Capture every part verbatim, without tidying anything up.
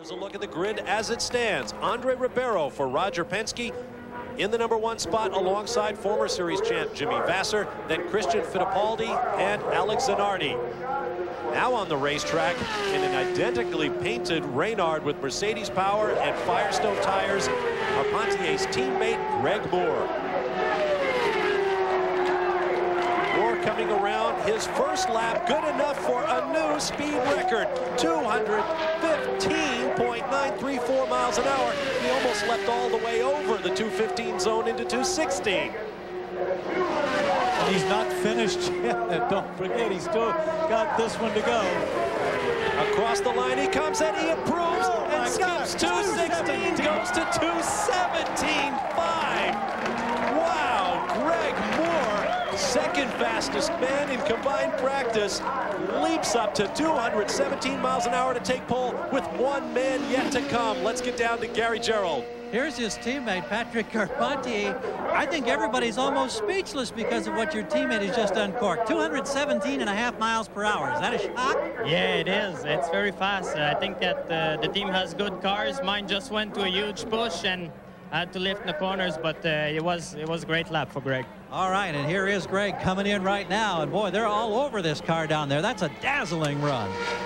Here's a look at the grid as it stands. Andre Ribeiro for Roger Penske in the number one spot alongside former series champ Jimmy Vasser, then Christian Fittipaldi and Alex Zanardi. Now on the racetrack in an identically painted Reynard with Mercedes power and Firestone tires, Carpentier's teammate Greg Moore. Moore coming around his first lap, good enough for a new speed record, two fifteen point nine three four miles an hour. He almost leapt all the way over the two fifteen zone into two sixteen. And he's not finished yet. Don't forget, he's still got this one to go. Across the line he comes and he improves oh and skips two sixteen, goes to two seventeen point five. Wow, Greg Moore, second fastest man in combined practice, leaps up to two seventeen miles an hour to take pole with one man yet to come. Let's get down to Gary Gerould. Here's his teammate, Patrick Carpentier. I think everybody's almost speechless because of what your teammate has just uncorked. two seventeen and a half miles per hour. Is that a shock? Yeah, it is. It's very fast. Uh, I think that uh, the team has good cars. Mine just went to a huge push and I had to lift the corners, but uh, it was it was a great lap for Greg. All right, and here is Greg coming in right now. And boy, they're all over this car down there. That's a dazzling run.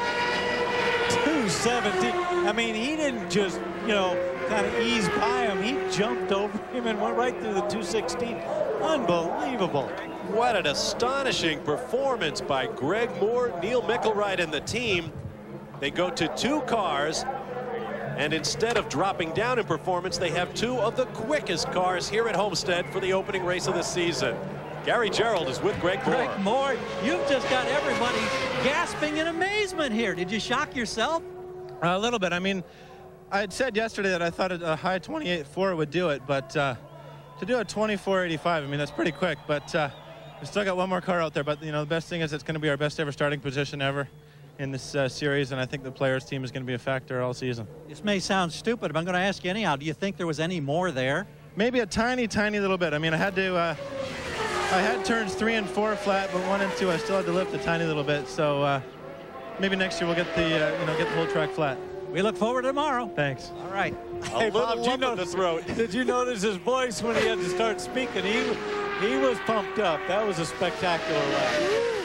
two seventeen. I mean, he didn't just, you know, kind of ease by him. He jumped over him and went right through the two sixteen. Unbelievable. What an astonishing performance by Greg Moore, Neil Mickelwright, and the team. They go to two cars, and instead of dropping down in performance, they have two of the quickest cars here at Homestead for the opening race of the season. Gary Gerould is with Greg Moore. Greg Moore, you've just got everybody gasping in amazement here. Did you shock yourself? A little bit. I mean, I had said yesterday that I thought a high twenty-eight point four would do it, but uh, to do a twenty-four eighty-five, I mean, that's pretty quick. But uh, we still got one more car out there. But, you know, the best thing is it's going to be our best ever starting position ever in this uh, series, and I think the players' team is going to be a factor all season. This may sound stupid, but I'm going to ask you anyhow. Do you think there was any more there? Maybe a tiny, tiny little bit. I mean, I had to, uh, I had turns three and four flat, but one and two, I still had to lift a tiny little bit. So uh, maybe next year we'll get the, uh, you know, get the whole track flat. We look forward to tomorrow. Thanks. All right. A Hey, little Bob, did you lump in the notice, throat. Did you notice his voice when he had to start speaking? He, he was pumped up. That was a spectacular lap.